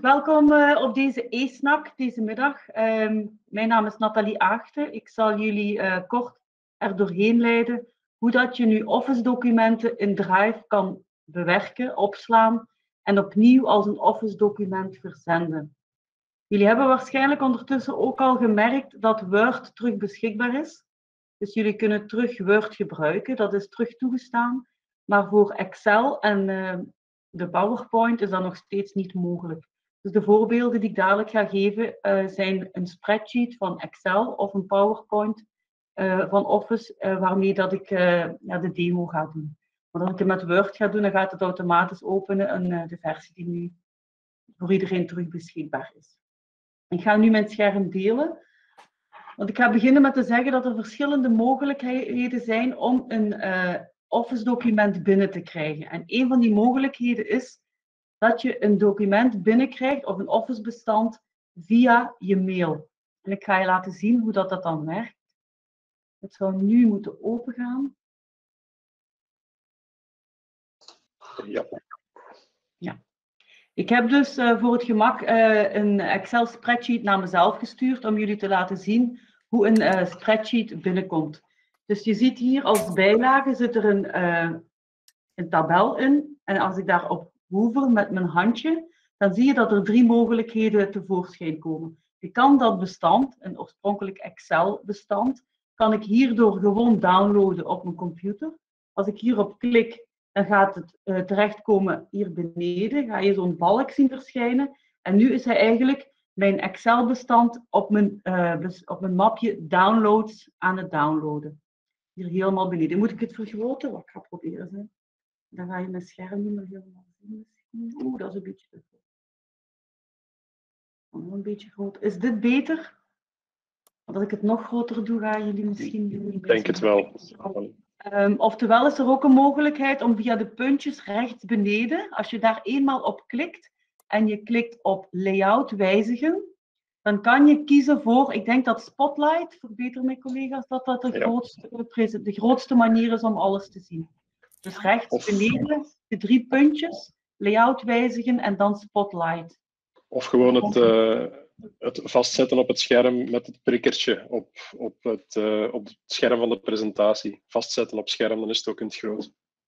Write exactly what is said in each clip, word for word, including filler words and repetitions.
welkom uh, op deze e-snack deze middag. Um, mijn naam is Nathalie Aagte. Ik zal jullie uh, kort er doorheen leiden hoe dat je nu Office-documenten in Drive kan bewerken, opslaan en opnieuw als een Office-document verzenden. Jullie hebben waarschijnlijk ondertussen ook al gemerkt dat Word terug beschikbaar is. Dus jullie kunnen terug Word gebruiken, dat is terug toegestaan. Maar voor Excel en uh, de PowerPoint is dat nog steeds niet mogelijk. Dus de voorbeelden die ik dadelijk ga geven uh, zijn een spreadsheet van Excel of een PowerPoint uh, van Office, uh, waarmee dat ik uh, ja, de demo ga doen. Want als ik het met Word ga doen, dan gaat het automatisch openen en uh, de versie die nu voor iedereen terug beschikbaar is. Ik ga nu mijn scherm delen. Want ik ga beginnen met te zeggen dat er verschillende mogelijkheden zijn om een uh, Office-document binnen te krijgen. En een van die mogelijkheden is dat je een document binnenkrijgt of een Office-bestand via je mail. En ik ga je laten zien hoe dat, dat dan werkt. Het zou nu moeten opengaan. Ja. Ja. Ik heb dus uh, voor het gemak uh, een Excel-spreadsheet naar mezelf gestuurd om jullie te laten zien hoe een uh, spreadsheet binnenkomt. Dus je ziet hier als bijlage zit er een, uh, een tabel in. En als ik daarop hover met mijn handje, dan zie je dat er drie mogelijkheden tevoorschijn komen. Je kan dat bestand, een oorspronkelijk Excel-bestand, kan ik hierdoor gewoon downloaden op mijn computer. Als ik hierop klik, dan gaat het uh, terechtkomen hier beneden. Ga je zo'n balk zien verschijnen. En nu is hij eigenlijk mijn Excel-bestand op mijn, uh, op mijn mapje downloads aan het downloaden. Hier helemaal beneden. Moet ik het vergroten? Wat ik ga proberen. Hè. Dan ga je mijn scherm niet meer helemaal zien. Oeh, dat is een beetje te groot. Nog een beetje groot. Is dit beter? Want als ik het nog groter doe, gaan jullie misschien... Ik denk het wel. Um, oftewel is er ook een mogelijkheid om via de puntjes rechts beneden, als je daar eenmaal op klikt en je klikt op layout wijzigen, dan kan je kiezen voor, ik denk dat Spotlight, verbeter mijn collega's, dat dat de, ja. grootste, de grootste manier is om alles te zien. Dus rechts of, beneden, de drie puntjes, layout wijzigen en dan Spotlight. Of gewoon het, uh, het vastzetten op het scherm met het prikkertje op, op, het, uh, op het scherm van de presentatie. Vastzetten op scherm, dan is het ook in het groot.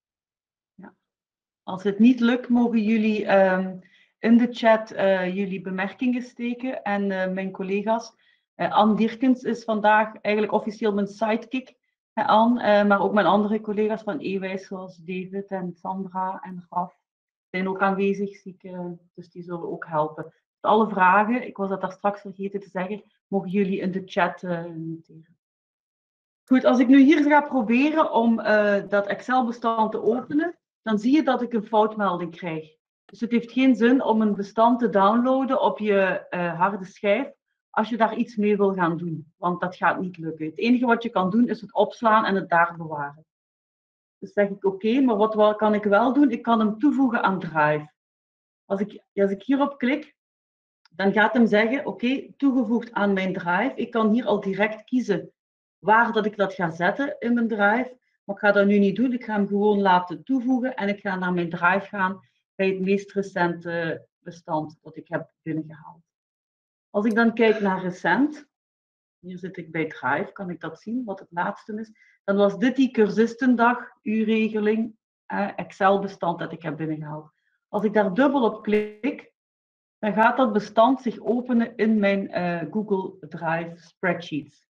Ja. Als het niet lukt, mogen jullie um, in de chat uh, jullie bemerkingen steken. En uh, mijn collega's, uh, Anne Dierkens is vandaag eigenlijk officieel mijn sidekick. Uh, Anne, uh, maar ook mijn andere collega's van Ewijs, zoals David en Sandra en Raf, zijn ook aanwezig, zie ik, uh, dus die zullen ook helpen. Alle vragen, ik was dat daar straks vergeten te zeggen, mogen jullie in de chat uh, noteren. Goed, als ik nu hier ga proberen om uh, dat Excel-bestand te openen, dan zie je dat ik een foutmelding krijg. Dus het heeft geen zin om een bestand te downloaden op je uh, harde schijf als je daar iets mee wil gaan doen, want dat gaat niet lukken. Het enige wat je kan doen is het opslaan en het daar bewaren. Dus zeg ik oké, okay, maar wat, wat kan ik wel doen? Ik kan hem toevoegen aan Drive. Als ik, als ik hierop klik, dan gaat hem zeggen, oké, okay, toegevoegd aan mijn Drive. Ik kan hier al direct kiezen waar dat ik dat ga zetten in mijn Drive. Maar ik ga dat nu niet doen. Ik ga hem gewoon laten toevoegen en ik ga naar mijn Drive gaan bij het meest recente bestand dat ik heb binnengehaald. Als ik dan kijk naar recent, hier zit ik bij Drive, kan ik dat zien, wat het laatste is. Dan was dit die cursistendag, uurregeling, eh, Excel-bestand dat ik heb binnengehaald. Als ik daar dubbel op klik, dan gaat dat bestand zich openen in mijn uh, Google Drive spreadsheets.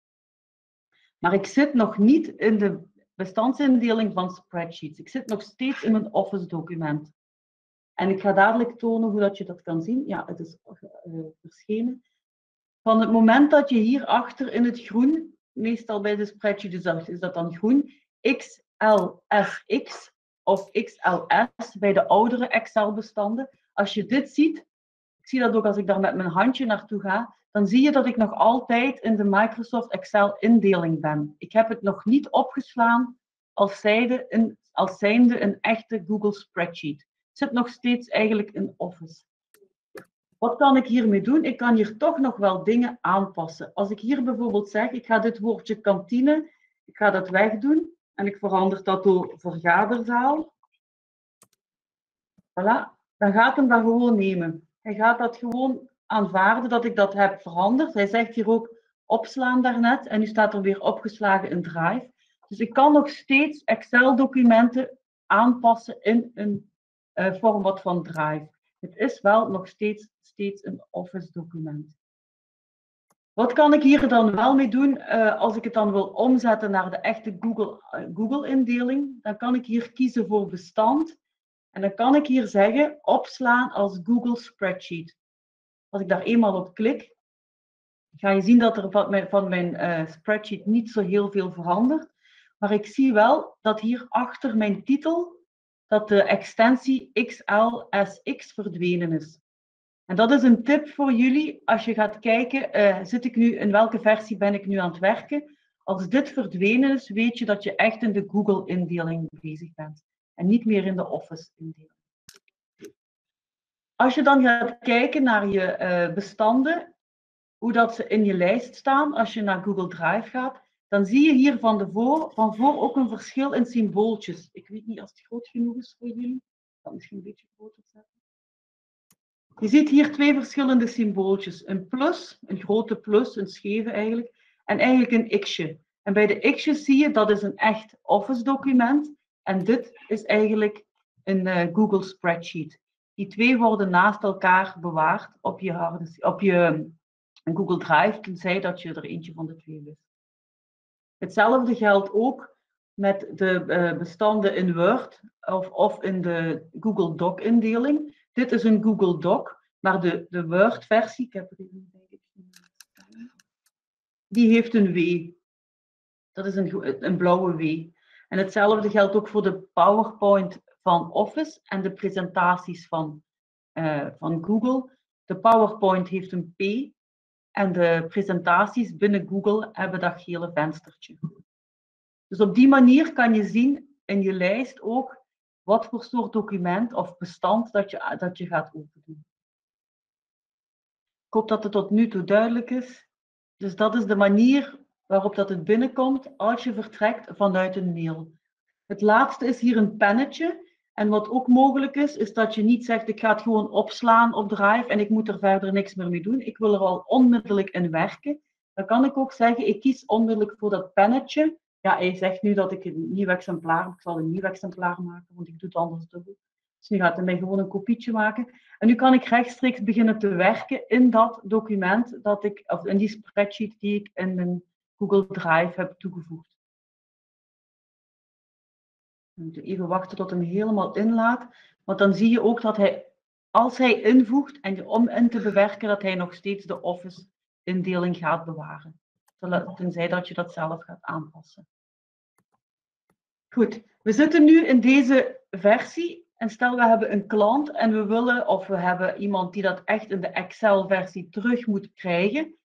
Maar ik zit nog niet in de bestandsindeling van spreadsheets. Ik zit nog steeds in mijn Office document. En ik ga dadelijk tonen hoe dat je dat kan zien. Ja, het is uh, verschenen. Van het moment dat je hierachter in het groen, meestal bij de spreadsheet is dat, is dat dan groen, X L S X of X L S bij de oudere Excel-bestanden. Als je dit ziet, ik zie dat ook als ik daar met mijn handje naartoe ga, dan zie je dat ik nog altijd in de Microsoft Excel-indeling ben. Ik heb het nog niet opgeslaan als zijnde een, als zijnde een echte Google Spreadsheet. Het zit nog steeds eigenlijk in Office. Wat kan ik hiermee doen? Ik kan hier toch nog wel dingen aanpassen. Als ik hier bijvoorbeeld zeg, ik ga dit woordje kantine, ik ga dat wegdoen en ik verander dat door vergaderzaal. Voilà, dan gaat hem dat gewoon nemen. Hij gaat dat gewoon aanvaarden dat ik dat heb veranderd. Hij zegt hier ook opslaan daarnet en nu staat er weer opgeslagen in Drive. Dus ik kan nog steeds Excel-documenten aanpassen in een uh, format van Drive. Het is wel nog steeds, steeds een Office-document. Wat kan ik hier dan wel mee doen? Uh, als ik het dan wil omzetten naar de echte Google, uh, Google-indeling, dan kan ik hier kiezen voor bestand. En dan kan ik hier zeggen opslaan als Google Spreadsheet. Als ik daar eenmaal op klik, ga je zien dat er van mijn, van mijn uh, spreadsheet niet zo heel veel verandert. Maar ik zie wel dat hier achter mijn titel, dat de extensie X L S X verdwenen is. En dat is een tip voor jullie als je gaat kijken, uh, zit ik nu, in welke versie ben ik nu aan het werken? Als dit verdwenen is, weet je dat je echt in de Google-indeling bezig bent. En niet meer in de Office-indeling. Als je dan gaat kijken naar je uh, bestanden, hoe dat ze in je lijst staan, als je naar Google Drive gaat, dan zie je hier van, de voor, van voor ook een verschil in symbooltjes. Ik weet niet als het groot genoeg is voor jullie. Ik kan het misschien een beetje groter zetten. Je ziet hier twee verschillende symbooltjes. Een plus, een grote plus, een scheve eigenlijk, en eigenlijk een x'je. En bij de x'jes zie je, dat is een echt Office-document. En dit is eigenlijk een uh, Google Spreadsheet. Die twee worden naast elkaar bewaard op je, harde, op je Google Drive, tenzij dat je er eentje van de twee wist. Hetzelfde geldt ook met de uh, bestanden in Word of, of in de Google Doc-indeling. Dit is een Google Doc, maar de, de Word-versie, ik heb er even bij, die heeft een W. Dat is een, een blauwe W. En hetzelfde geldt ook voor de PowerPoint van Office en de presentaties van, uh, van Google. De PowerPoint heeft een P en de presentaties binnen Google hebben dat gele venstertje. Dus op die manier kan je zien in je lijst ook wat voor soort document of bestand dat je, dat je gaat opendoen. Ik hoop dat het tot nu toe duidelijk is. Dus dat is de manier waarop dat het binnenkomt als je vertrekt vanuit een mail. Het laatste is hier een pennetje. En wat ook mogelijk is, is dat je niet zegt ik ga het gewoon opslaan op Drive en ik moet er verder niks meer mee doen. Ik wil er al onmiddellijk in werken. Dan kan ik ook zeggen, ik kies onmiddellijk voor dat pennetje. Ja, hij zegt nu dat ik een nieuw exemplaar, ik zal een nieuw exemplaar maken, want ik doe het anders dubbel. Dus nu gaat hij mij gewoon een kopietje maken. En nu kan ik rechtstreeks beginnen te werken in dat document, dat ik, of in die spreadsheet die ik in mijn Google Drive heb toegevoegd. We moeten even wachten tot hij hem helemaal inlaat. Want dan zie je ook dat hij, als hij invoegt en om in te bewerken, dat hij nog steeds de Office-indeling gaat bewaren. Tenzij dat je dat zelf gaat aanpassen. Goed, we zitten nu in deze versie. En stel we hebben een klant en we willen, of we hebben iemand die dat echt in de Excel-versie terug moet krijgen.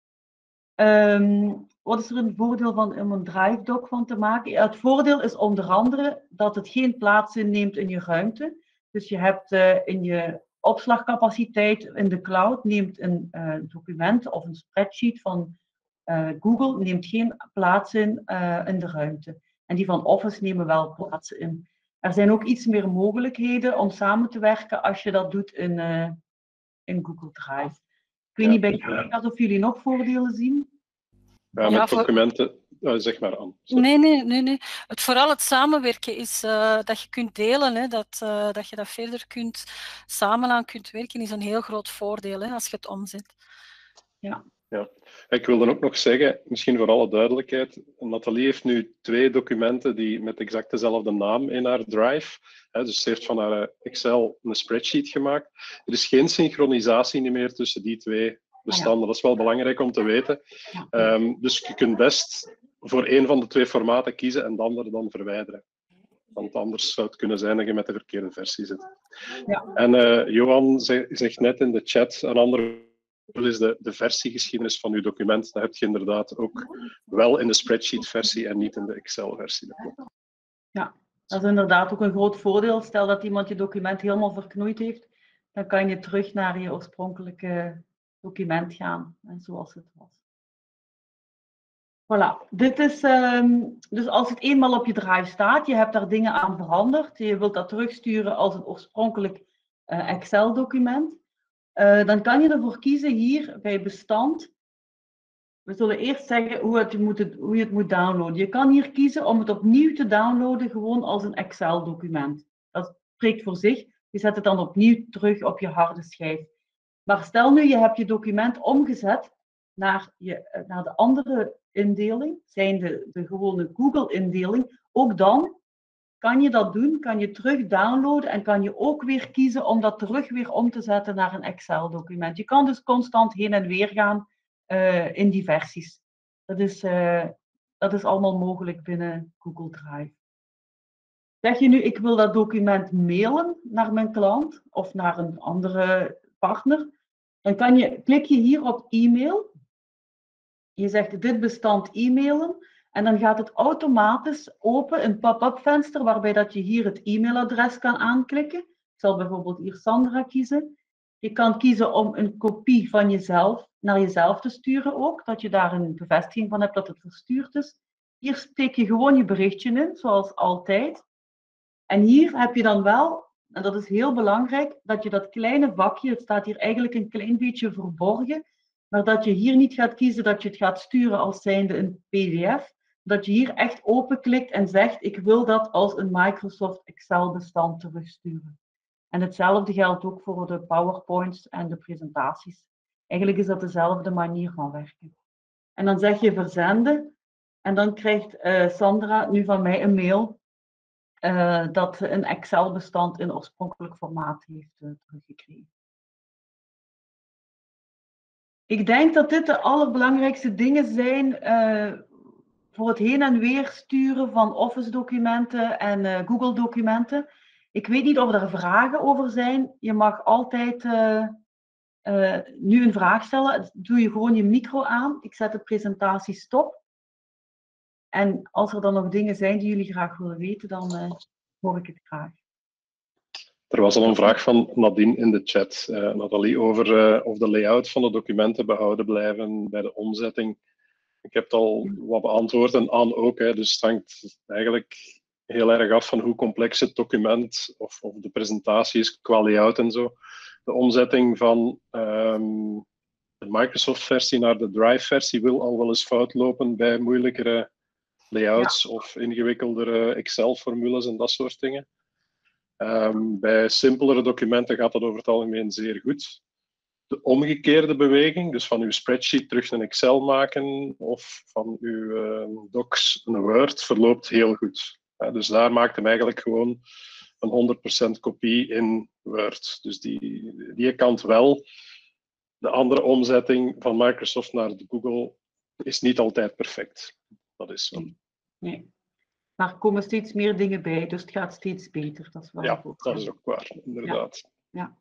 Um, wat is er een voordeel van om een Drive doc van te maken? Ja, het voordeel is onder andere dat het geen plaats inneemt in je ruimte. Dus je hebt uh, in je opslagcapaciteit in de cloud, neemt een uh, document of een spreadsheet van uh, Google neemt geen plaats in uh, in de ruimte. En die van Office nemen wel plaats in. Er zijn ook iets meer mogelijkheden om samen te werken als je dat doet in, uh, in Google Drive. Ik weet ja, niet bij collega's of jullie nog voordelen zien? Ja, met ja, voor... documenten, uh, zeg maar aan. Nee, nee, nee, nee. Het, vooral het samenwerken is uh, dat je kunt delen, hè, dat, uh, dat je dat verder kunt, samen aan kunt werken, is een heel groot voordeel hè, als je het omzet. Ja. Ja. Ik wil dan ook nog zeggen, misschien voor alle duidelijkheid, Nathalie heeft nu twee documenten die met exact dezelfde naam in haar Drive. Hè, dus ze heeft van haar Excel een spreadsheet gemaakt. Er is geen synchronisatie meer tussen die twee bestanden. Dat is wel belangrijk om te weten. Um, dus je kunt best voor één van de twee formaten kiezen en de andere dan verwijderen. Want anders zou het kunnen zijn dat je met de verkeerde versie zit. Ja. En uh, Johan zegt net in de chat, een andere is de, de versiegeschiedenis van uw document. Dat heb je inderdaad ook wel in de spreadsheet-versie en niet in de Excel-versie. Ja, dat is inderdaad ook een groot voordeel. Stel dat iemand je document helemaal verknoeid heeft, dan kan je terug naar je oorspronkelijke document gaan, zoals het was. Voilà, dit is, um, dus als het eenmaal op je Drive staat, je hebt daar dingen aan veranderd, je wilt dat terugsturen als een oorspronkelijk uh, Excel-document. Uh, dan kan je ervoor kiezen hier bij bestand. We zullen eerst zeggen hoe, het moet, hoe je het moet downloaden. Je kan hier kiezen om het opnieuw te downloaden, gewoon als een Excel-document. Dat spreekt voor zich. Je zet het dan opnieuw terug op je harde schijf. Maar stel nu, je hebt je document omgezet naar, je, naar de andere indeling, zijn de, de gewone Google-indeling. Ook dan kan je dat doen, kan je terug downloaden en kan je ook weer kiezen om dat terug weer om te zetten naar een Excel-document. Je kan dus constant heen en weer gaan uh, in die versies. Dat is, uh, dat is allemaal mogelijk binnen Google Drive. Zeg je nu, ik wil dat document mailen naar mijn klant of naar een andere partner, dan kan je, klik je hier op e-mail. Je zegt dit bestand e-mailen. En dan gaat het automatisch open, een pop-up venster, waarbij dat je hier het e-mailadres kan aanklikken. Ik zal bijvoorbeeld hier Sandra kiezen. Je kan kiezen om een kopie van jezelf naar jezelf te sturen ook, dat je daar een bevestiging van hebt dat het verstuurd is. Hier steek je gewoon je berichtje in, zoals altijd. En hier heb je dan wel, en dat is heel belangrijk, dat je dat kleine vakje, het staat hier eigenlijk een klein beetje verborgen, maar dat je hier niet gaat kiezen dat je het gaat sturen als zijnde een P D F, dat je hier echt openklikt en zegt, ik wil dat als een Microsoft Excel bestand terugsturen. En hetzelfde geldt ook voor de PowerPoints en de presentaties. Eigenlijk is dat dezelfde manier van werken. En dan zeg je verzenden en dan krijgt uh, Sandra nu van mij een mail uh, dat ze een Excel bestand in oorspronkelijk formaat heeft uh, teruggekregen. Ik denk dat dit de allerbelangrijkste dingen zijn uh, voor het heen en weer sturen van Office-documenten en uh, Google-documenten. Ik weet niet of er vragen over zijn. Je mag altijd uh, uh, nu een vraag stellen. Doe je gewoon je micro aan. Ik zet de presentatie stop. En als er dan nog dingen zijn die jullie graag willen weten, dan uh, hoor ik het graag. Er was al een vraag van Nadine in de chat, uh, Nathalie, over uh, of de layout van de documenten behouden blijven bij de omzetting. Ik heb het al wat beantwoord en Anne ook, hè, dus het hangt eigenlijk heel erg af van hoe complex het document of, of de presentatie is qua layout en zo. De omzetting van um, de Microsoft-versie naar de Drive-versie wil al wel eens fout lopen bij moeilijkere layouts ja. of ingewikkeldere Excel-formules en dat soort dingen. Um, bij simpelere documenten gaat dat over het algemeen zeer goed. De omgekeerde beweging, dus van uw spreadsheet terug een Excel maken of van uw uh, docs een Word, verloopt heel goed. Ja, dus daar maakt hem eigenlijk gewoon een honderd procent kopie in Word. Dus die, die kant wel. De andere omzetting van Microsoft naar de Google is niet altijd perfect. Dat is zo. Nee. Maar er komen steeds meer dingen bij, dus het gaat steeds beter. Dat is wel ja, dat is ook waar, inderdaad. Ja.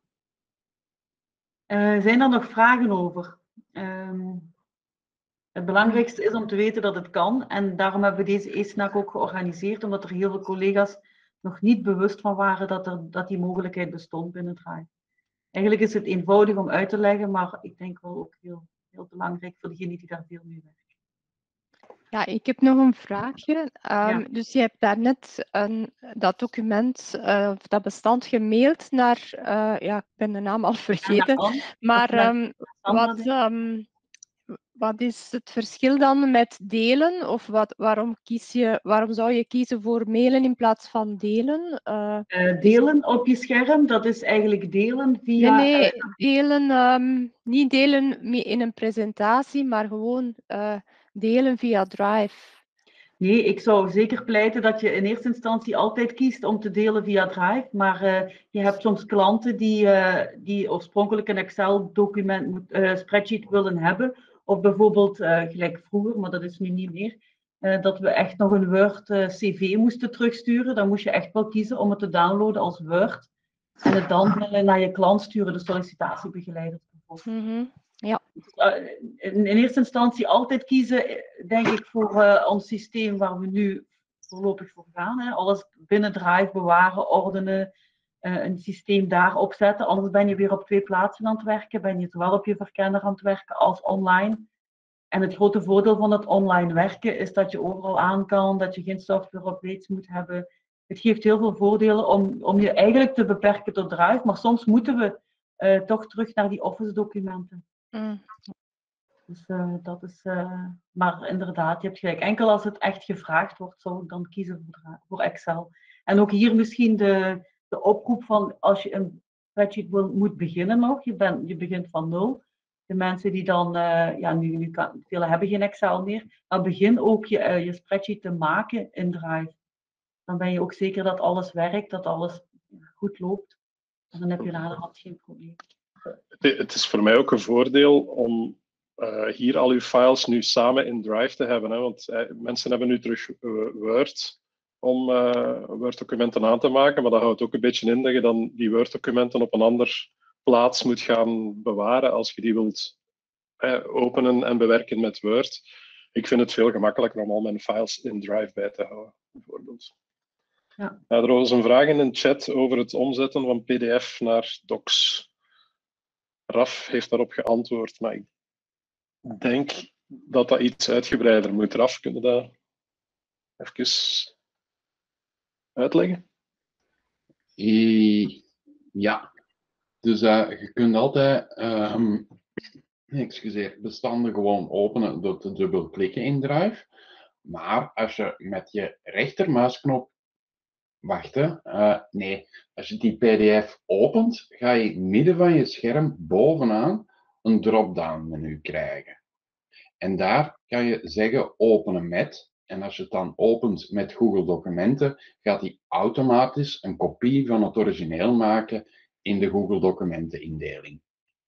Ja. Uh, zijn er nog vragen over? Um, het belangrijkste is om te weten dat het kan. En daarom hebben we deze e-snack ook georganiseerd, omdat er heel veel collega's nog niet bewust van waren dat, er, dat die mogelijkheid bestond binnen Drive. Eigenlijk is het eenvoudig om uit te leggen, maar ik denk wel ook heel, heel belangrijk voor degenen die daar veel mee werken. Ja, ik heb nog een vraagje. Um, ja. Dus je hebt daarnet een, dat document, uh, dat bestand gemaild naar, uh, ja, ik ben de naam al vergeten, ja, maar um, wat, um, wat is het verschil dan met delen? Of wat, waarom, kies je, waarom zou je kiezen voor mailen in plaats van delen? Uh, uh, delen op je scherm, dat is eigenlijk delen via... Nee, nee delen, um, niet delen in een presentatie, maar gewoon... Uh, delen via Drive. Nee, ik zou zeker pleiten dat je in eerste instantie altijd kiest om te delen via Drive. Maar uh, je hebt soms klanten die, uh, die oorspronkelijk een Excel-document, uh, spreadsheet willen hebben. Of bijvoorbeeld, uh, gelijk vroeger, maar dat is nu niet meer, uh, dat we echt nog een Word uh, C V moesten terugsturen. Dan moest je echt wel kiezen om het te downloaden als Word. En het dan uh, naar je klant sturen, de sollicitatiebegeleider bijvoorbeeld. Mm-hmm. Ja. In eerste instantie altijd kiezen, denk ik, voor uh, ons systeem waar we nu voorlopig voor gaan. Hè. Alles binnen Drive bewaren, ordenen, uh, een systeem daar opzetten. Anders ben je weer op twee plaatsen aan het werken. Ben je zowel op je verkenner aan het werken als online. En het grote voordeel van het online werken is dat je overal aan kan, dat je geen software updates moet hebben. Het geeft heel veel voordelen om, om je eigenlijk te beperken tot Drive, maar soms moeten we uh, toch terug naar die Office documenten. Mm. Dus uh, dat is, uh, maar inderdaad, je hebt gelijk. Enkel als het echt gevraagd wordt, zou ik dan kiezen voor, voor Excel. En ook hier misschien de, de oproep van als je een spreadsheet wil, moet beginnen nog, je, bent, je begint van nul. De mensen die dan, uh, ja, nu, nu kan, velen hebben geen Excel meer, maar begin ook je, uh, je spreadsheet te maken in Drive. Dan ben je ook zeker dat alles werkt, dat alles goed loopt. En dan heb je naderhand geen probleem. Het is voor mij ook een voordeel om uh, hier al uw files nu samen in Drive te hebben. Hè? Want uh, mensen hebben nu terug uh, Word om uh, Word-documenten aan te maken, maar dat houdt ook een beetje in dat je dan die Word-documenten op een ander plaats moet gaan bewaren als je die wilt uh, openen en bewerken met Word. Ik vind het veel gemakkelijker om al mijn files in Drive bij te houden, bijvoorbeeld. Ja. Uh, er was een vraag in de chat over het omzetten van P D F naar docs. Raf heeft daarop geantwoord, maar ik denk dat dat iets uitgebreider moet. Raf, kunnen we dat even uitleggen? E ja, dus uh, je kunt altijd uh, um, excuseer, bestanden gewoon openen door te dubbelklikken in Drive. Maar als je met je rechtermuisknop Wacht, hè. Uh, nee, als je die P D F opent, ga je in het midden van je scherm bovenaan een drop-down menu krijgen. En daar kan je zeggen openen met. En als je het dan opent met Google Documenten, gaat hij automatisch een kopie van het origineel maken in de Google Documenten indeling.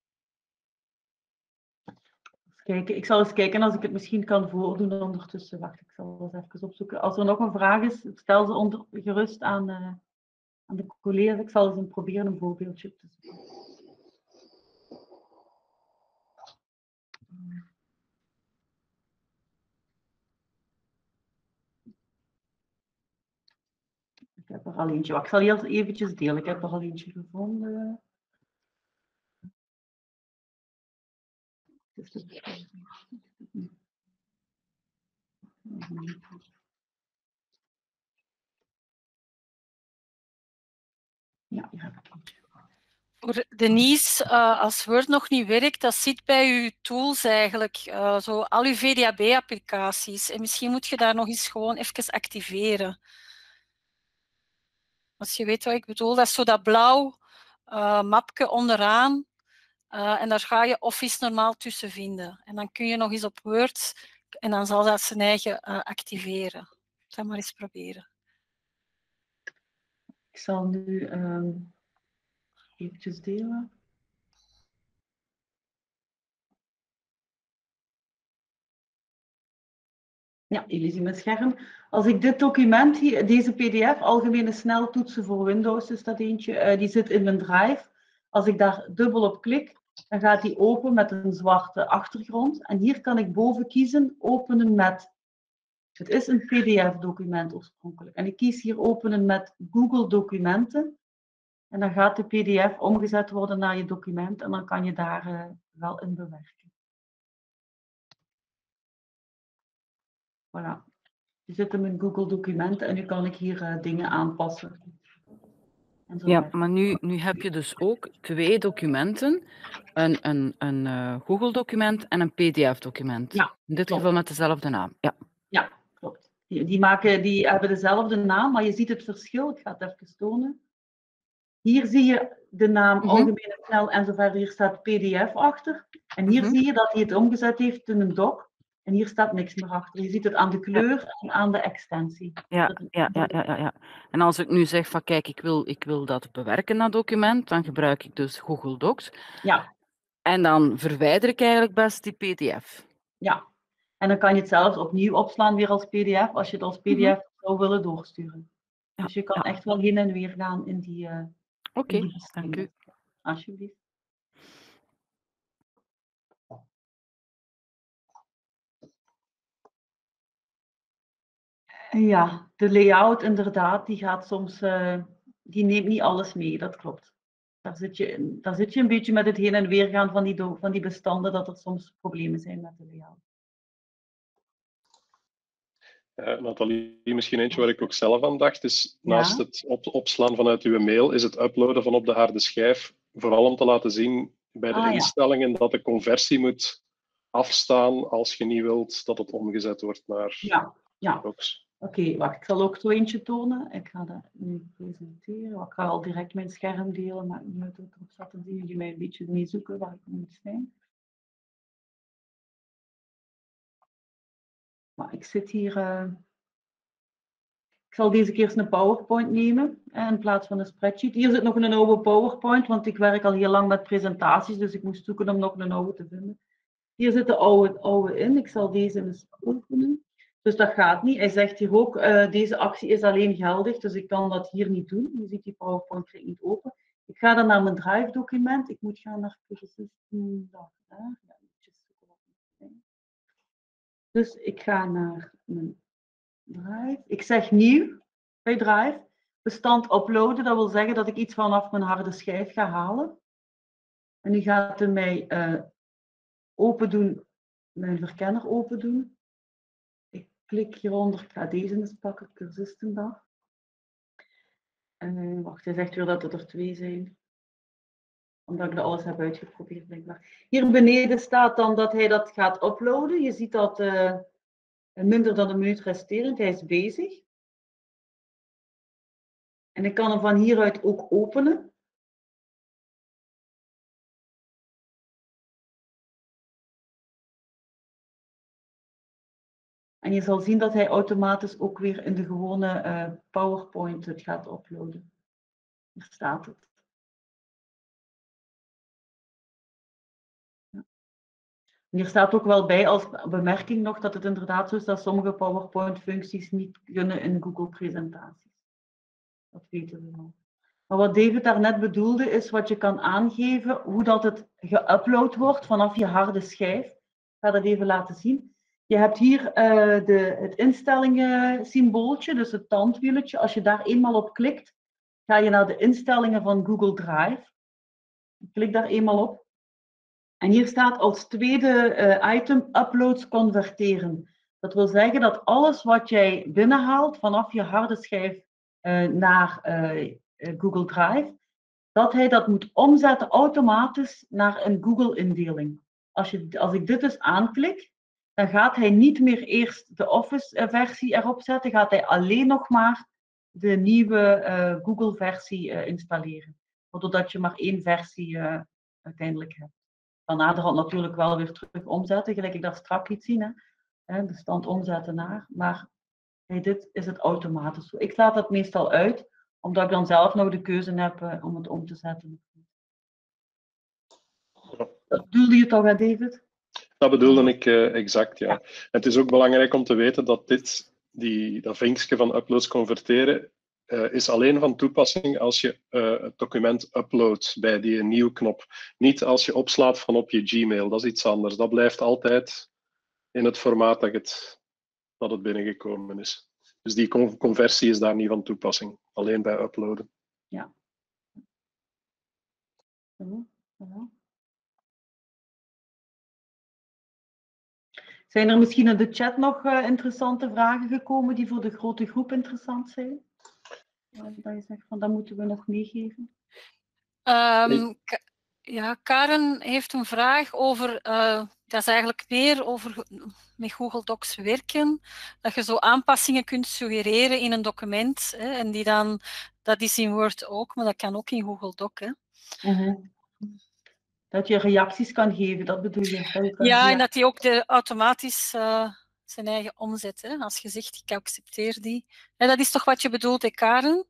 Kijken. Ik zal eens kijken als ik het misschien kan voordoen ondertussen. Wacht, ik zal eens even opzoeken. Als er nog een vraag is, stel ze onder, gerust aan, uh, aan de collega's. Ik zal eens een, proberen een voorbeeldje te zoeken. Ik heb er al eentje. Ik zal hier eventjes delen. Ik heb er al eentje gevonden. Ja, hier heb ik eentje. Voor Denise, uh, als Word nog niet werkt, dat zit bij uw tools eigenlijk. Uh, zo al uw V D A B-applicaties. En misschien moet je daar nog eens gewoon even activeren. Als je weet wat ik bedoel, dat is zo dat blauw uh, mapje onderaan. Uh, en daar ga je Office normaal tussen vinden. En dan kun je nog eens op Word en dan zal dat zijn eigen uh, activeren. Dat maar eens proberen. Ik zal nu um, eventjes delen. Ja, jullie zien mijn scherm. Als ik dit document, hier, deze P D F, algemene sneltoetsen voor Windows is dat eentje, uh, die zit in mijn Drive. Als ik daar dubbel op klik, dan gaat die open met een zwarte achtergrond. En hier kan ik boven kiezen, openen met. Het is een P D F-document oorspronkelijk. En ik kies hier openen met Google Documenten. En dan gaat de P D F omgezet worden naar je document. En dan kan je daar uh, wel in bewerken. Voilà. Die zitten in Google Documenten en nu kan ik hier uh, dingen aanpassen. Ja, maar nu, nu heb je dus ook twee documenten. Een, een, een uh, Google document en een P D F-document. Ja, in dit klopt. geval met dezelfde naam. Ja, ja klopt. Die, die, maken, die hebben dezelfde naam, maar je ziet het verschil. Ik ga het even tonen. Hier zie je de naam mm-hmm. Algemene Snel en zo verder. Hier staat P D F achter. En hier mm-hmm. zie je dat hij het omgezet heeft in een doc. En hier staat niks meer achter. Je ziet het aan de kleur ja. en aan de extensie. Ja, ja, ja, ja, ja, ja. En als ik nu zeg van kijk, ik wil, ik wil dat bewerken, dat document, dan gebruik ik dus Google Docs. Ja. En dan verwijder ik eigenlijk best die P D F. Ja. En dan kan je het zelfs opnieuw opslaan weer als P D F, als je het als P D F mm-hmm. zou willen doorsturen. Ja. Dus je kan ja. echt wel heen en weer gaan in die uh, Oké, okay, dank u. Alsjeblieft. Ja, de layout inderdaad, die gaat soms, uh, die neemt niet alles mee, dat klopt. Daar zit je, daar zit je een beetje met het heen en weer gaan van die, do, van die bestanden, dat er soms problemen zijn met de layout. Uh, Nathalie, misschien eentje waar ik ook zelf aan dacht, is naast ja? het op, opslaan vanuit uw mail, is het uploaden van op de harde schijf vooral om te laten zien bij de Ah, ja. instellingen dat de conversie moet afstaan als je niet wilt dat het omgezet wordt naar Ja, ja. docs. Oké, okay, wacht, ik zal ook zo eentje tonen. Ik ga dat nu presenteren. Ik ga al direct mijn scherm delen, maar niet uit erop staat, dan zien jullie mij een beetje meezoeken waar ik moet zijn. Maar ik zit hier... Uh... Ik zal deze keer eens een PowerPoint nemen uh, in plaats van een spreadsheet. Hier zit nog een oude PowerPoint, want ik werk al heel lang met presentaties, dus ik moest zoeken om nog een oude te vinden. Hier zit de oude, oude in. Ik zal deze eens openen. Dus dat gaat niet. Hij zegt hier ook, uh, deze actie is alleen geldig, dus ik kan dat hier niet doen. Je ziet die PowerPoint niet open. Ik ga dan naar mijn Drive document. Ik moet gaan naar Persistent. Ja, dus ik ga naar mijn Drive. Ik zeg nieuw bij Drive. Bestand uploaden, dat wil zeggen dat ik iets vanaf mijn harde schijf ga halen. En nu gaat hij mij uh, open doen, mijn verkenner open doen. Ik klik hieronder, ik ga deze eens pakken, Persistent. Uh, wacht, hij zegt weer dat het er twee zijn. Omdat ik dat alles heb uitgeprobeerd, blijkbaar. Hier beneden staat dan dat hij dat gaat uploaden. Je ziet dat uh, minder dan een minuut resterend, hij is bezig. En ik kan hem van hieruit ook openen. En je zal zien dat hij automatisch ook weer in de gewone uh, PowerPoint het gaat uploaden. Hier staat het. Ja. Hier staat ook wel bij als bemerking nog dat het inderdaad zo is dat sommige PowerPoint-functies niet kunnen in Google-presentaties. Dat weten we wel. Maar wat David daarnet bedoelde is wat je kan aangeven hoe dat het geüpload wordt vanaf je harde schijf. Ik ga dat even laten zien. Je hebt hier uh, de, het instellingen symbooltje, dus het tandwieletje. Als je daar eenmaal op klikt, ga je naar de instellingen van Google Drive. Klik daar eenmaal op. En hier staat als tweede uh, item uploads converteren. Dat wil zeggen dat alles wat jij binnenhaalt vanaf je harde schijf uh, naar uh, Google Drive, dat hij dat moet omzetten automatisch naar een Google-indeling. Als, je, als ik dit dus aanklik, dan gaat hij niet meer eerst de Office-versie erop zetten, gaat hij alleen nog maar de nieuwe uh, Google-versie uh, installeren. Zodat je maar één versie uh, uiteindelijk hebt. Van naderhand natuurlijk wel weer terug omzetten, gelijk ik daar straks iets zie, hè? De stand omzetten naar, maar bij dit is het automatisch zo. Ik laat dat meestal uit, omdat ik dan zelf nog de keuze heb uh, om het om te zetten. Dat bedoelde je toch, hè, David? Dat bedoelde ik uh, exact, ja. ja. Het is ook belangrijk om te weten dat dit, die, dat vinkje van uploads converteren, uh, is alleen van toepassing als je uh, het document uploadt bij die nieuw knop. Niet als je opslaat van op je Gmail, dat is iets anders. Dat blijft altijd in het formaat dat het, dat het binnengekomen is. Dus die con conversie is daar niet van toepassing, alleen bij uploaden. Ja. Hallo? Hallo? Zijn er misschien in de chat nog uh, interessante vragen gekomen die voor de grote groep interessant zijn? Uh, dat je zegt van dat moeten we nog meegeven. Um, ja, Karen heeft een vraag over, uh, dat is eigenlijk meer over met Google Docs werken, dat je zo aanpassingen kunt suggereren in een document, hè, en die dan, dat is in Word ook, maar dat kan ook in Google Doc. Hè. Uh-huh. Dat je reacties kan geven, dat bedoel je? Dat je ja, en dat die ook de, automatisch uh, zijn eigen omzet, hè, als je zegt, ik accepteer die. En dat is toch wat je bedoelt, hè, Karen?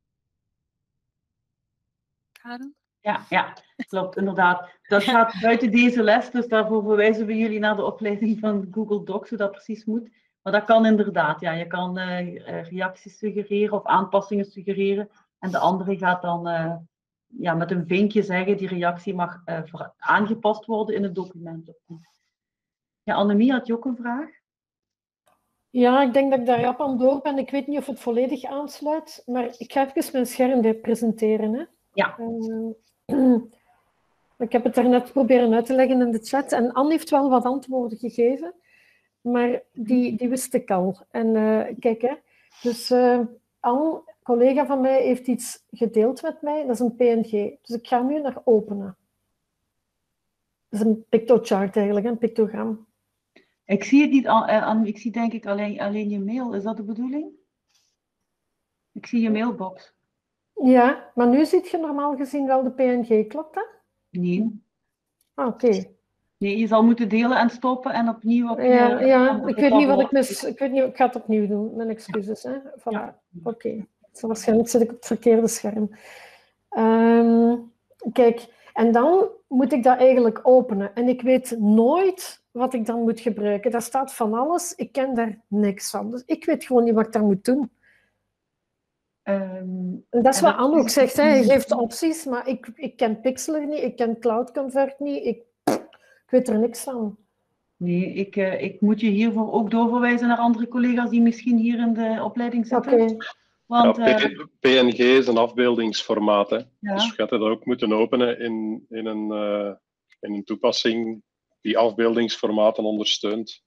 Karen? Ja, ja, klopt, inderdaad. Dat gaat buiten deze les, dus daarvoor verwijzen we jullie naar de opleiding van Google Docs, hoe dat precies moet. Maar dat kan inderdaad, ja. Je kan uh, reacties suggereren of aanpassingen suggereren. En de andere gaat dan uh, ja, met een vinkje zeggen, die reactie mag uh, aangepast worden in het document. Ja, Annemie, had je ook een vraag? Ja, ik denk dat ik daar rap aan door ben. Ik weet niet of het volledig aansluit, maar ik ga even mijn scherm presenteren. Hè. Ja. Uh, ik heb het daarnet proberen uit te leggen in de chat. En Anne heeft wel wat antwoorden gegeven, maar die, die wist ik al. En uh, kijk, hè. Dus uh, Anne collega van mij heeft iets gedeeld met mij. Dat is een P N G. Dus ik ga nu naar openen. Dat is een pictochart eigenlijk, een pictogram. Ik zie het niet, aan, aan, ik zie denk ik alleen, alleen je mail. Is dat de bedoeling? Ik zie je mailbox. Ja, maar nu ziet je normaal gezien wel de P N G, klopt dat? Nee. Ah, oké. Okay. Nee, je zal moeten delen en stoppen en opnieuw op je... Ja, ja ik weet niet wat ik mis... Ik, weet niet, ik ga het opnieuw doen, mijn excuses. Hè. Voilà. Ja. Oké. Okay. Waarschijnlijk zit ik op het verkeerde scherm. Um, kijk, en dan moet ik dat eigenlijk openen. En ik weet nooit wat ik dan moet gebruiken. Daar staat van alles. Ik ken daar niks van. Dus ik weet gewoon niet wat ik daar moet doen. Um, en dat is wat Anne ook zegt. Hè. Je geeft opties, maar ik, ik ken Pixlr niet. Ik ken Cloud Convert niet. Ik, ik weet er niks van. Nee, ik, uh, ik moet je hiervoor ook doorverwijzen naar andere collega's die misschien hier in de opleiding zitten. Okay. Want, ja, uh, P N G is een afbeeldingsformaat. Hè. Ja. Dus je gaat het ook moeten openen in, in, een, uh, in een toepassing die afbeeldingsformaten ondersteunt.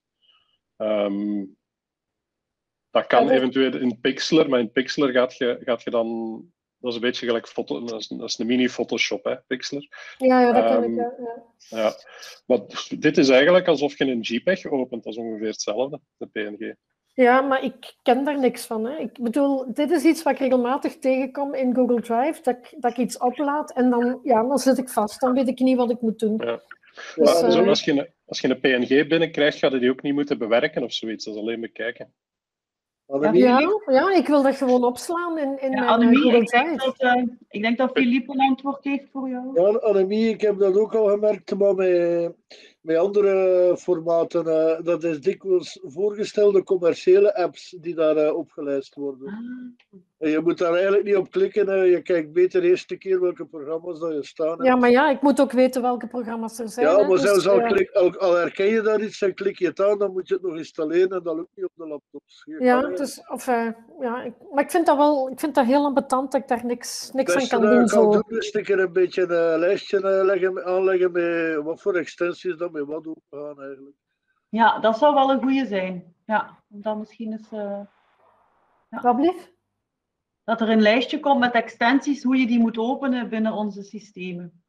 Um, dat kan ja, eventueel in Pixlr, maar in Pixlr gaat je, gaat je dan... Dat is een beetje gelijk foto, dat is, dat is een mini-Photoshop, hè, Pixlr. Ja, ja dat kan um, ik, ja. ja. ja. Maar dit is eigenlijk alsof je een JPEG opent, dat is ongeveer hetzelfde, de P N G. Ja, maar ik ken daar niks van. Hè. Ik bedoel, dit is iets wat ik regelmatig tegenkom in Google Drive, dat ik, dat ik iets oplaad en dan, ja, dan zit ik vast. Dan weet ik niet wat ik moet doen. Ja. Dus, ja, uh, als, je een, als je een P N G binnenkrijgt, ga je die ook niet moeten bewerken of zoiets. Dat is alleen bekijken. Ja, ja, ik wil dat gewoon opslaan in, in ja, mijn Annemie, Google ik Drive. denk, dat, uh, ik denk dat Philippe een antwoord heeft voor jou. Ja, Annemie, ik heb dat ook al gemerkt, maar met, met andere formaten. Uh, dat is dikwijls voorgestelde commerciële apps die daar uh, opgelijst worden. Ah. En je moet daar eigenlijk niet op klikken. Uh, je kijkt beter eerst een keer welke programma's dat je staan hebt. Ja, maar ja, ik moet ook weten welke programma's er zijn. Ja, maar hè, dus, zelfs al, ja. klik, al, al herken je daar iets en klik je het aan, dan moet je het nog installeren en dat lukt niet op de laptops. Je Ja, kan, dus, of, uh, ja ik, maar ik vind dat wel ik vind dat heel ambetant dat ik daar niks, niks aan kan uh, doen. kan Zo. doen is een keer een beetje een lijstje uh, leggen, aanleggen met wat voor extensies dan met wat opgaan eigenlijk. Ja, dat zou wel een goede zijn. Ja, dan misschien eens... Uh, ja. Wat blieft? Dat er een lijstje komt met extensies, hoe je die moet openen binnen onze systemen.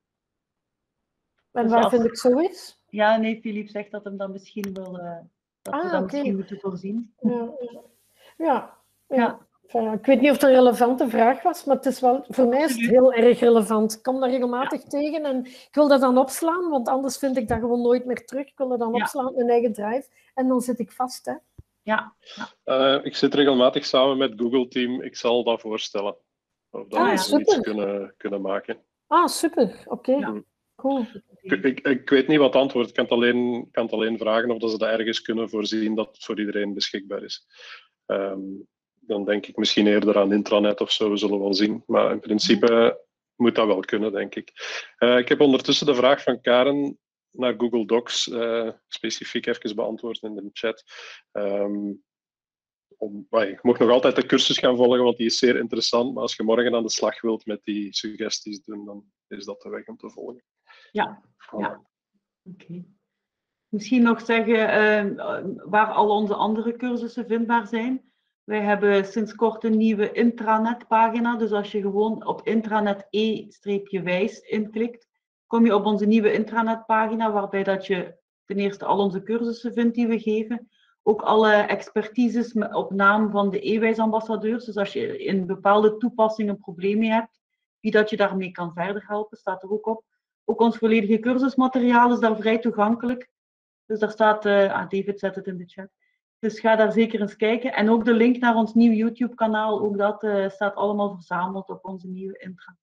En dus waar als... vind ik zoiets? Ja, nee, Philippe zegt dat hem dan misschien wil... Uh, dat ah, we dat okay. misschien moeten voorzien. Ja, ja. ja. ja. ja. Ik weet niet of het een relevante vraag was, maar het is wel, voor mij is het heel erg relevant. Ik kom daar regelmatig ja. tegen en ik wil dat dan opslaan, want anders vind ik dat gewoon nooit meer terug. Ik wil dat dan ja. opslaan op mijn eigen drive en dan zit ik vast. Hè. Ja. ja. Uh, ik zit regelmatig samen met Google Team. Ik zal dat voorstellen. Of dat ah, we zoiets kunnen, kunnen maken. Ah, super. Oké. Okay. Ja. Cool. Ik, ik, ik weet niet wat het antwoord. Ik kan het alleen, kan het alleen vragen of dat ze dat ergens kunnen voorzien dat het voor iedereen beschikbaar is. Um, dan denk ik misschien eerder aan intranet of zo, we zullen wel zien. Maar in principe moet dat wel kunnen, denk ik. Uh, ik heb ondertussen de vraag van Karen naar Google Docs uh, specifiek even beantwoord in de chat. Um, om, well, je mag nog altijd de cursus gaan volgen, want die is zeer interessant. Maar als je morgen aan de slag wilt met die suggesties doen, dan is dat de weg om te volgen. Ja, voilà. ja. Oké. Okay. Misschien nog zeggen uh, waar al onze andere cursussen vindbaar zijn. Wij hebben sinds kort een nieuwe intranetpagina. Dus als je gewoon op intranet e-wijs inklikt, kom je op onze nieuwe intranetpagina, waarbij dat je ten eerste al onze cursussen vindt die we geven. Ook alle expertises op naam van de e-wijs-ambassadeurs. Dus als je in bepaalde toepassingen problemen hebt, wie dat je daarmee kan verder helpen, staat er ook op. Ook ons volledige cursusmateriaal is daar vrij toegankelijk. Dus daar staat, uh, ah, David zet het in de chat. Dus ga daar zeker eens kijken. En ook de link naar ons nieuw YouTube-kanaal, ook dat uh, staat allemaal verzameld op onze nieuwe intra.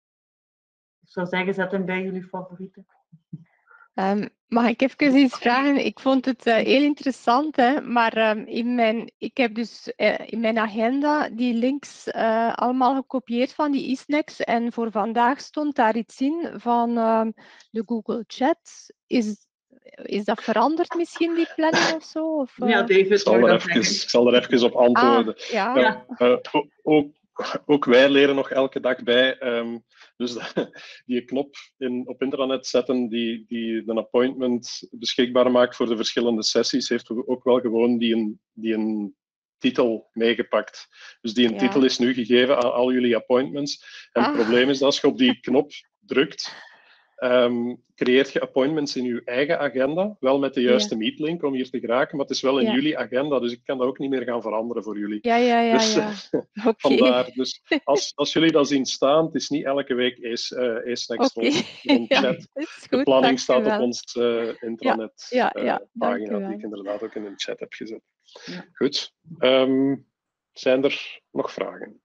Ik zou zeggen, zet hem bij jullie favorieten. Um, mag ik even iets vragen? Ik vond het uh, heel interessant, hè? Maar um, in, mijn, ik heb dus uh, in mijn agenda die links uh, allemaal gekopieerd van die e-snacks en voor vandaag stond daar iets in van um, de Google Chat. Is, is dat veranderd misschien, die planning of zo? Of, uh... Ja, David, ik, zal er even, ik zal er even op antwoorden. Ah, ja. Ja, uh, ook, ook wij leren nog elke dag bij. Um, dus de, die knop in, op intranet zetten die, die een appointment beschikbaar maakt voor de verschillende sessies, heeft ook wel gewoon die een, die een titel meegepakt. Dus die een Ja. titel is nu gegeven aan al jullie appointments. En het Ah. probleem is dat als je op die knop drukt, um, creëert je appointments in je eigen agenda, wel met de juiste Ja. meetlink om hier te geraken, maar het is wel in Ja. jullie agenda, dus ik kan dat ook niet meer gaan veranderen voor jullie. Ja, ja, ja, Dus, ja. Oké. vandaar. Dus als, als jullie dat zien staan, het is niet elke week E-Snacks Oké. rond Ja, chat. is goed, De planning dank u staat op wel. onze uh, intranet Ja, ja, ja, uh, dank u pagina, wel. die ik inderdaad ook in de chat heb gezet. Ja. Goed. Um, zijn er nog vragen?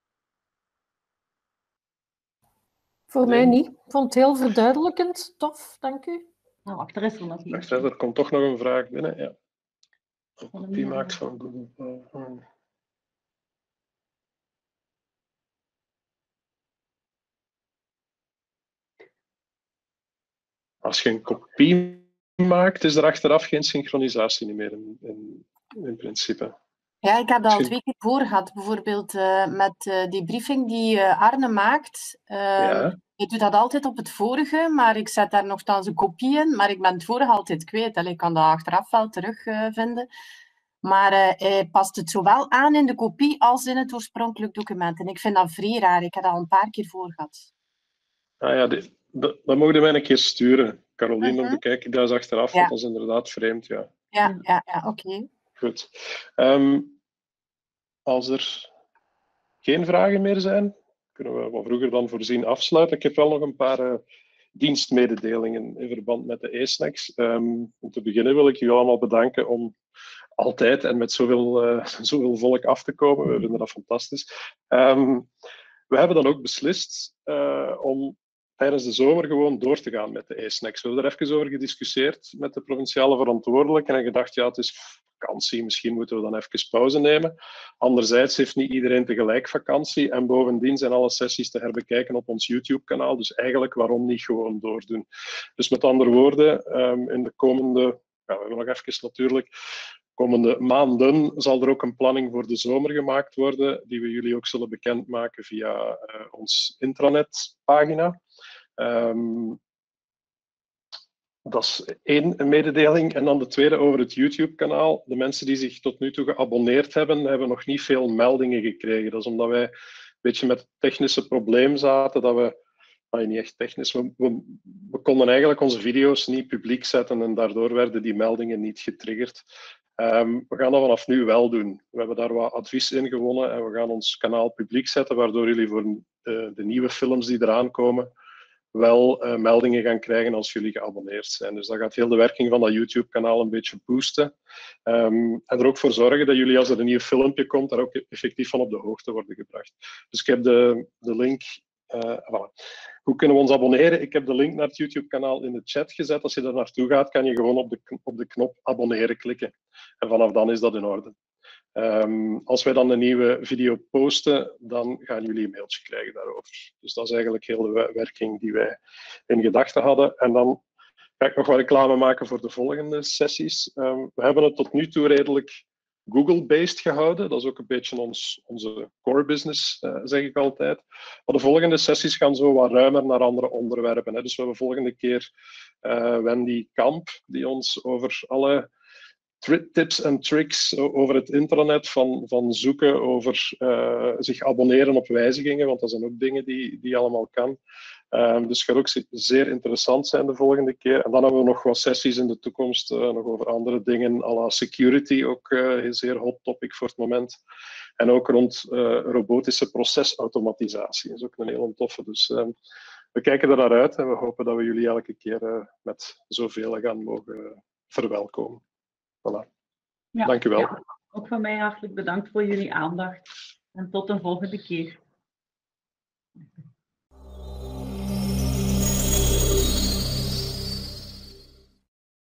Voor Nee. mij niet. Ik vond het heel verduidelijkend. Tof, dank u. Nou, wacht, er is er nog Wacht, eentje. er komt toch nog een vraag binnen. Ja. Die Ja. maakt van Google. Als je een kopie maakt, is er achteraf geen synchronisatie meer in, in, in principe. Ja, ik heb dat al Misschien... twee keer voor gehad. Bijvoorbeeld uh, met uh, die briefing die uh, Arne maakt. Uh, ja. Ik doe dat altijd op het vorige, maar ik zet daar nogthans een kopie in. Maar ik ben het vorige altijd kwijt. Allee, ik kan dat achteraf wel terugvinden. Uh, maar uh, hij past het zowel aan in de kopie als in het oorspronkelijk document. En ik vind dat vrij raar. Ik heb dat al een paar keer voor gehad. Ah ja, die, dat, dat mogen we mij een keer sturen. Caroline, uh-huh. dan bekijk ik dat eens achteraf, Ja. want dat is inderdaad vreemd. Ja, ja, ja, ja oké. Okay. Goed. Um, als er geen vragen meer zijn, kunnen we wat vroeger dan voorzien afsluiten. Ik heb wel nog een paar uh, dienstmededelingen in verband met de E-Snacks. Um, om te beginnen wil ik jullie allemaal bedanken om altijd en met zoveel, uh, zoveel volk af te komen. We vinden dat fantastisch. Um, we hebben dan ook beslist uh, om tijdens de zomer gewoon door te gaan met de E-Snacks. We hebben er even over gediscussieerd met de provinciale verantwoordelijken en gedacht, ja, het is vakantie, misschien moeten we dan even pauze nemen. Anderzijds heeft niet iedereen tegelijk vakantie en bovendien zijn alle sessies te herbekijken op ons YouTube-kanaal, dus eigenlijk waarom niet gewoon doordoen. Dus met andere woorden, um, in de komende, ja, we hebben nog even natuurlijk, komende maanden zal er ook een planning voor de zomer gemaakt worden, die we jullie ook zullen bekendmaken via uh, ons intranetpagina. Um, dat is één mededeling. En dan de tweede over het YouTube-kanaal. De mensen die zich tot nu toe geabonneerd hebben, hebben nog niet veel meldingen gekregen. Dat is omdat wij een beetje met het technische probleem zaten, dat we, nou, niet echt technisch, we, we, we konden eigenlijk onze video's niet publiek zetten en daardoor werden die meldingen niet getriggerd. Um, we gaan dat vanaf nu wel doen. We hebben daar wat advies in gewonnen en we gaan ons kanaal publiek zetten, waardoor jullie voor de, de nieuwe films die eraan komen wel uh, meldingen gaan krijgen als jullie geabonneerd zijn. Dus dat gaat heel de werking van dat YouTube-kanaal een beetje boosten. Um, en er ook voor zorgen dat jullie, als er een nieuw filmpje komt, daar ook effectief van op de hoogte worden gebracht. Dus ik heb de, de link... Uh, voilà. Hoe kunnen we ons abonneren? Ik heb de link naar het YouTube-kanaal in de chat gezet. Als je daar naartoe gaat, kan je gewoon op de, op de knop abonneren klikken. En vanaf dan is dat in orde. Um, als wij dan een nieuwe video posten, dan gaan jullie een mailtje krijgen daarover. Dus dat is eigenlijk heel de werking die wij in gedachten hadden. En dan ga ik nog wat reclame maken voor de volgende sessies. Um, we hebben het tot nu toe redelijk Google-based gehouden. Dat is ook een beetje ons, onze core business, uh, zeg ik altijd. Maar de volgende sessies gaan zo wat ruimer naar andere onderwerpen. Hè. Dus we hebben volgende keer uh, Wendy Kamp, die ons over alle tips en tricks over het intranet, van, van zoeken, over uh, zich abonneren op wijzigingen, want dat zijn ook dingen die, die je allemaal kan. Um, dus het gaat ook zeer interessant zijn de volgende keer. En dan hebben we nog wat sessies in de toekomst, uh, nog over andere dingen, à la security, ook uh, een zeer hot topic voor het moment. En ook rond uh, robotische procesautomatisatie. Dat is ook een heel toffe. Dus um, we kijken er naar uit en we hopen dat we jullie elke keer uh, met zoveel gaan mogen verwelkomen. Voilà. Ja, dank u wel. Ja, ook van mij hartelijk bedankt voor jullie aandacht. En tot een volgende keer.